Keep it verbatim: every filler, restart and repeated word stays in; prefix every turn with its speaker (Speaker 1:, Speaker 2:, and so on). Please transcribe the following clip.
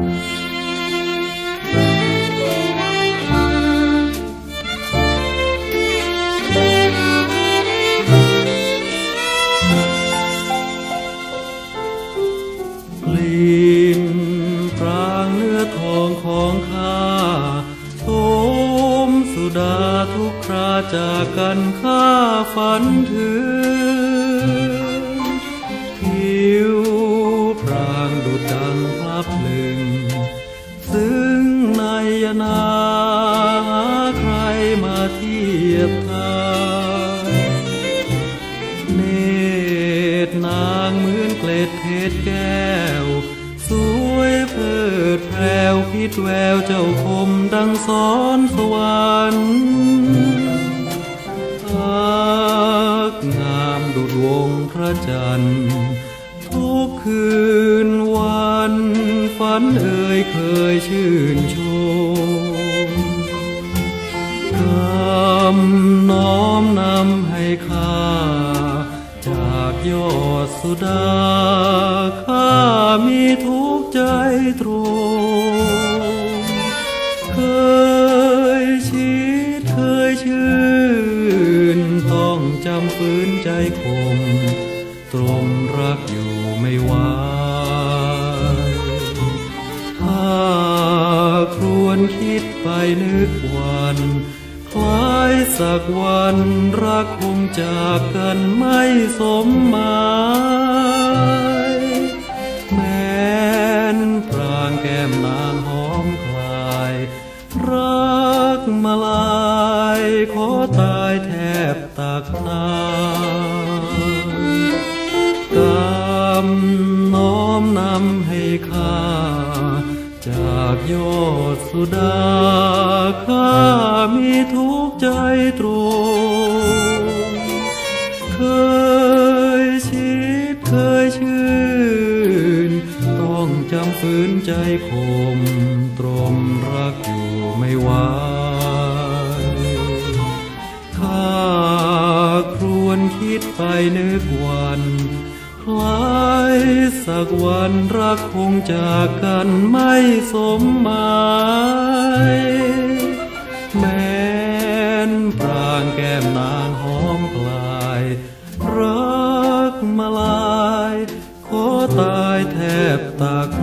Speaker 1: ของข้าโสมสุดาทุกคราจากกันข้าฝันถึงผิวพรางดุจดังพลับพลึงซึ่งในยนาใครมาเทียบทานเนตรนางเหมือนเกล็ดเพชรแก้วสวยเพลิดแพรวพิดแววเจ้าคมดังสอนสวรรค์พักงามดุจวงพระจันทร์ทุกคืนวันฝันเอ่ยเคยชื่นชมกำน้อมนำให้ข้าจากยอดสุดาข้ามีทุกข์ใจตรงเคยชิดเคยชื่นต้องจำฝืนใจคมตรมรักอยู่ไม่ไหวถ้าครวญคิดไปนึกวันคล้ายสักวันรักคงจากกันไม่สมหมายแม้นปรางแก้มนางหอมคลายรักมาลายขอตายแทบตักตากำน้อมนำให้ข้าจากยอดสุดาข้ามีทุกข์ใจตรงเคยชิดเคยชื่นต้องจำฝืนใจคมตรมรักอยู่ไม่ไหวข้าครวญคิดไปนึกวันคล้ายสักวันรักคงจากกันไม่สมหมายแม้นปรางแก้มนางหอมคลายรักมาลายขอตายแทบตาก